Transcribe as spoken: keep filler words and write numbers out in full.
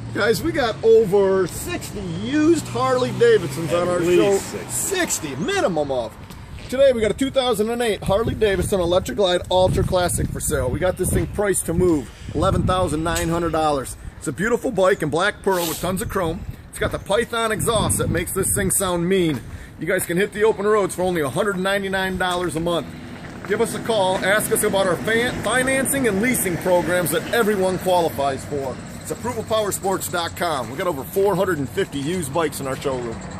Guys, we got over sixty used Harley Davidsons on our show. sixty. sixty, minimum of. Today we got a two thousand eight Harley Davidson Electra Glide Ultra Classic for sale. We got this thing priced to move, eleven thousand nine hundred dollars. It's a beautiful bike in black pearl with tons of chrome. It's got the Python exhaust that makes this thing sound mean. You guys can hit the open roads for only one hundred ninety-nine dollars a month. Give us a call, ask us about our financing and leasing programs that everyone qualifies for. It's approval power sports dot com. We got over four hundred fifty used bikes in our showroom.